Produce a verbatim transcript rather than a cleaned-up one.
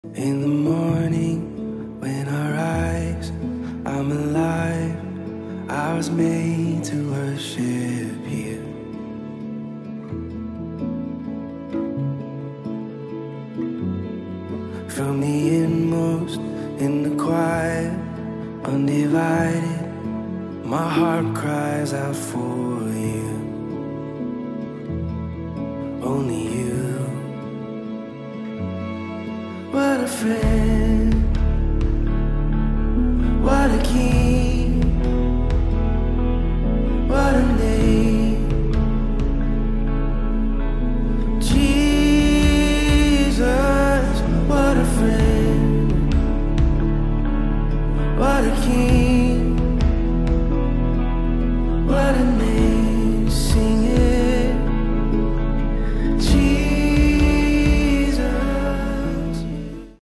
In the morning, when I rise, I'm alive. I was made to worship you. From the inmost, in the quiet, undivided, my heart cries out for you. Only you. What a friend, what a king.